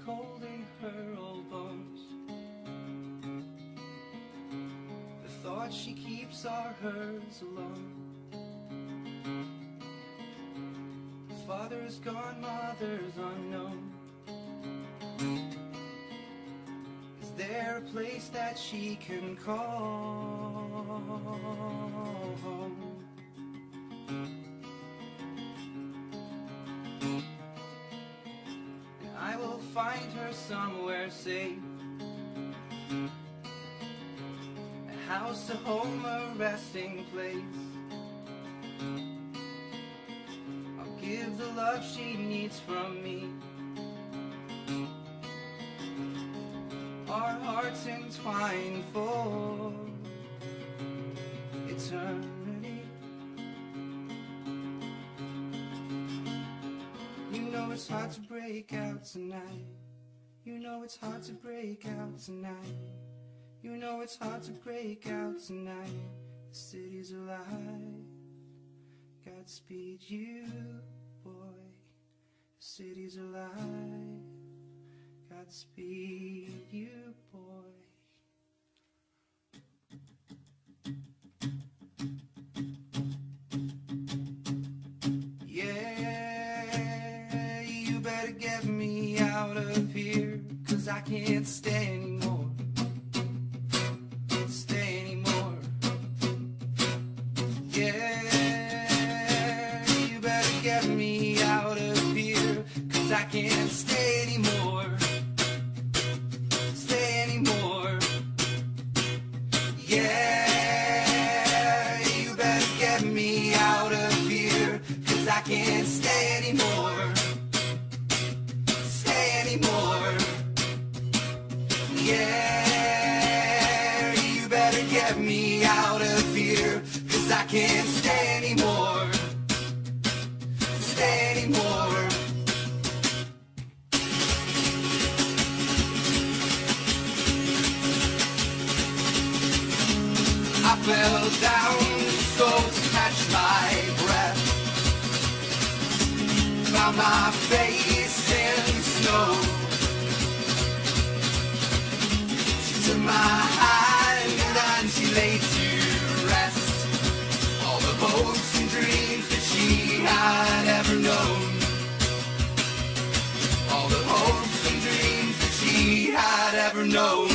holding her old bones. The thoughts she keeps are hers alone. Father's gone, mother's unknown. Is there a place that she can call home? And I will find her somewhere safe, a house, a home, a resting place. Give the love she needs from me. Our hearts entwined for eternity. You know it's hard to break out tonight. You know it's hard to break out tonight. You know it's hard to break out tonight. The city's alive. Godspeed you, boy. The city's alive. Godspeed you, boy. Yeah, you better get me out of here, 'cause I can't stay anymore. Stay anymore. Yeah, get me out of here, 'cause I can't stay anymore. Stay anymore. Yeah, you better get me out of here, 'cause I can't stay anymore. Stay anymore. Yeah, you better get me out of here, 'cause I can't stay anymore. Anymore. I fell down so to catch my breath, found my face in snow. She took my hand and she laid to rest all the hopes and dreams that she had ever known. All the hopes and dreams that she had ever known.